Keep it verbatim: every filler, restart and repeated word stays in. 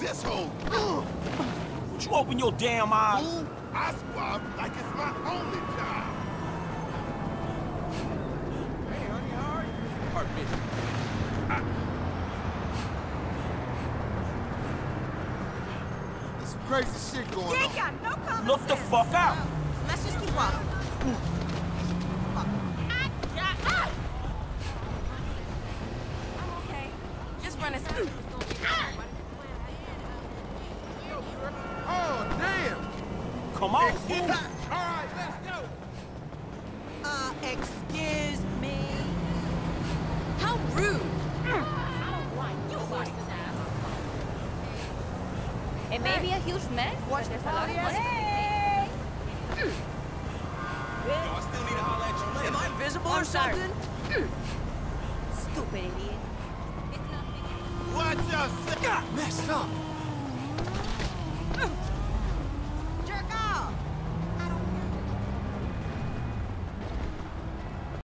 this hole. Ugh. Would you open your damn eyes? Ooh, I squab like it's my only job. Hey, honey, how are you? Heartbeat. Ah. There's some crazy shit going You on. got no common Look the sense. fuck out. Let's just keep walking. I'm okay. Just run a speed. Oh, damn. Come on, Excuse- move. All right, let's go. Uh, excuse me. How rude. It may be a huge mess, but Watch there's the a lot of party. money. Hey! I still need to holler at you later. Am I invisible or sorry. something? Stupid idiot. Watch yourself. Messed up.